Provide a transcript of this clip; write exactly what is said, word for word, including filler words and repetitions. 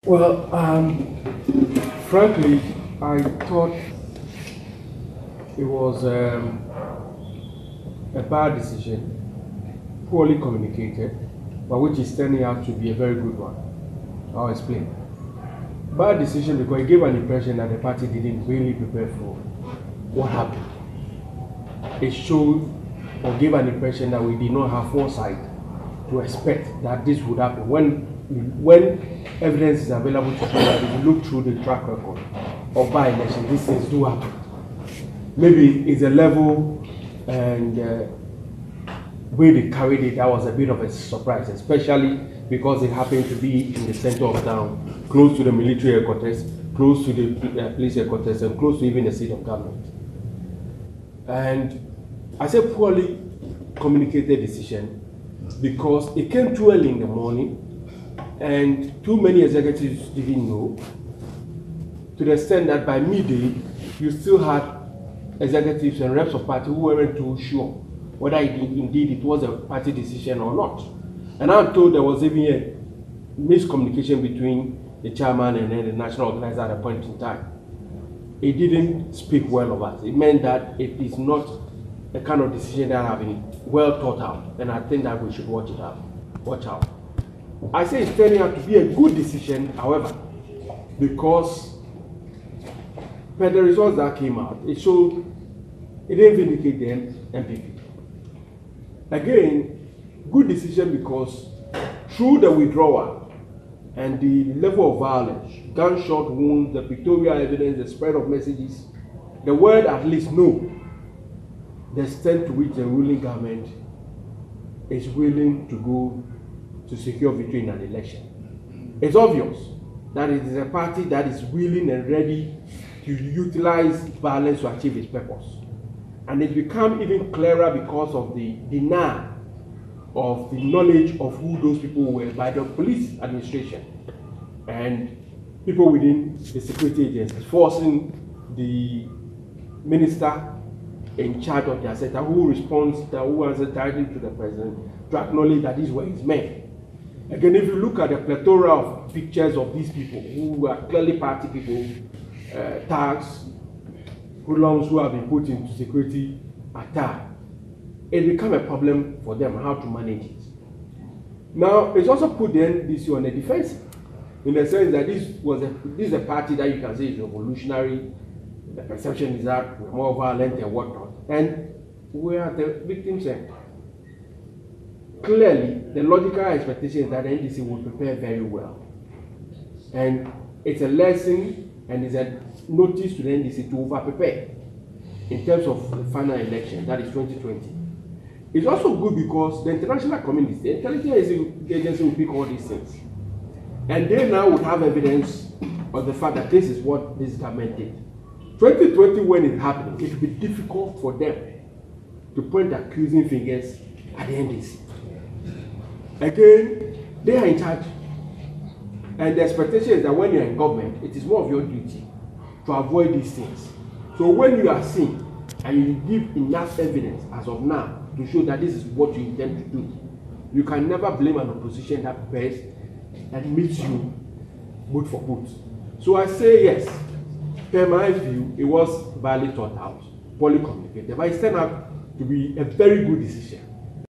Well, um, frankly, I thought it was um, a bad decision, poorly communicated, but which is turning out to be a very good one. I'll explain. Bad decision because it gave an impression that the party didn't really prepare for what happened. It showed or gave an impression that we did not have foresight to expect that this would happen. When, when evidence is available to show that if you look through the track record of by-election, these things do happen. Maybe it's a level and uh, way they carried it, that was a bit of a surprise, especially because it happened to be in the center of town, close to the military headquarters, close to the uh, police headquarters, and close to even the seat of government. And I say poorly communicated decision because it came too early in the morning and too many executives didn't know, to the extent that by midday you still had executives and reps of party who weren't too sure whether it, indeed it was a party decision or not. And I'm told there was even a miscommunication between the chairman and then the national organizer at a point in time. It didn't speak well of us. It meant that it is not a kind of decision that have been well thought out, and I think that we should watch it out. Watch out. I say it's turning out to be a good decision, however, because per the results that came out, it showed it didn't vindicate the M P P. Again, good decision because through the withdrawal and the level of violence, gunshot wounds, the pictorial evidence, the spread of messages, the world at least know the extent to which the ruling government is willing to go to secure victory in an election. It's obvious that it is a party that is willing and ready to utilize violence to achieve its purpose. And it's become even clearer because of the denial of the knowledge of who those people were by the police administration and people within the security agencies, forcing the minister in charge of their sector, who responds, who answers directly to the president, to acknowledge that these were his men. Again, if you look at the plethora of pictures of these people, who are clearly party people, uh, tags, hoodlums who have been put into security attire, it became a problem for them how to manage it. Now, it's also put the N D C on the defensive, in the sense that this was a, this is a party that you can say is revolutionary. The perception is that we're more violent and whatnot, and we are the victims end. Clearly, the logical expectation is that the N D C will prepare very well, and it's a lesson and it's a notice to the N D C to over-prepare in terms of the final election, that is twenty twenty. It's also good because the international community, the intelligence agency will pick all these things, and they now would have evidence of the fact that this is what this government did. twenty twenty, when it happened, it will be difficult for them to point accusing fingers at the N D C. Again, they are in charge. And the expectation is that when you're in government, it is more of your duty to avoid these things. So when you are seen and you give enough evidence as of now to show that this is what you intend to do, you can never blame an opposition that prepares and meets you boot for boot. So I say yes. Per my view, it was badly thought out, poorly communicated, but it turned out to be a very good decision.